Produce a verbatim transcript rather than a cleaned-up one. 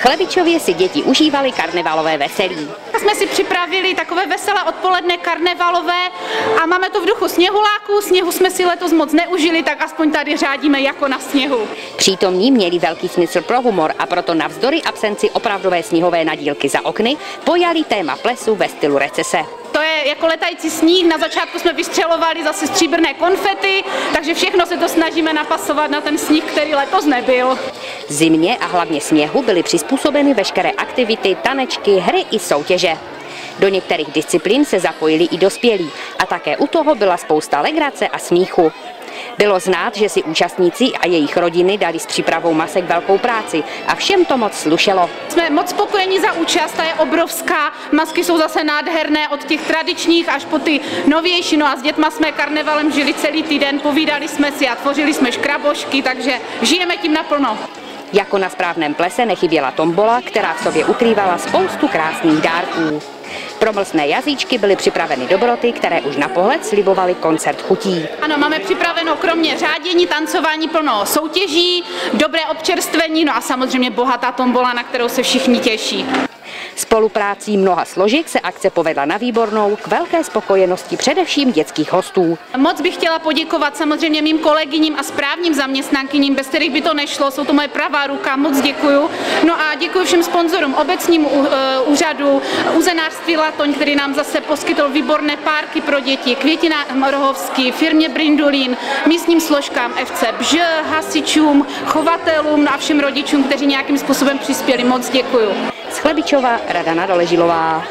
Chlebičově si děti užívali karnevalové veselí. Jsme si připravili takové veselé odpoledne karnevalové a máme to v duchu sněhuláků. Sněhu jsme si letos moc neužili, tak aspoň tady řádíme jako na sněhu. Přítomní měli velký smysl pro humor a proto navzdory absenci opravdové sněhové nadílky za okny pojali téma plesu ve stylu recese. To je jako letající sníh, na začátku jsme vystřelovali zase stříbrné konfety, takže všechno se to snažíme napasovat na ten sníh, který letos nebyl. Zimě a hlavně sněhu byly přizpůsobeny veškeré aktivity, tanečky, hry i soutěže. Do některých disciplín se zapojili i dospělí a také u toho byla spousta legrace a smíchu. Bylo znát, že si účastníci a jejich rodiny dali s přípravou masek velkou práci a všem to moc slušelo. Jsme moc spokojeni za účast, ta je obrovská, masky jsou zase nádherné od těch tradičních až po ty novější, no a s dětma jsme karnevalem žili celý týden, povídali jsme si a tvořili jsme škrabošky, takže žijeme tím naplno. Jako na správném plese nechyběla tombola, která v sobě ukrývala spoustu krásných dárků. Pro mlsné jazyčky byly připraveny dobroty, které už na pohled slibovaly koncert chutí. Ano, máme připraveno kromě řádění, tancování plno soutěží, dobré občerstvení, no a samozřejmě bohatá tombola, na kterou se všichni těší. Spoluprácí mnoha složek se akce povedla na výbornou k velké spokojenosti především dětských hostů. Moc bych chtěla poděkovat samozřejmě mým kolegyním a správním zaměstnankyním, bez kterých by to nešlo, jsou to moje pravá ruka, moc děkuju. No a děkuji všem sponzorům, obecnímu úřadu, uzenářství Latoň, který nám zase poskytl výborné párky pro děti, Květina Rohovský, firmě Brindulín, místním složkám F C Bž, hasičům, chovatelům a všem rodičům, kteří nějakým způsobem přispěli, moc děkuju. Z Chlebičova Radana Doležilová.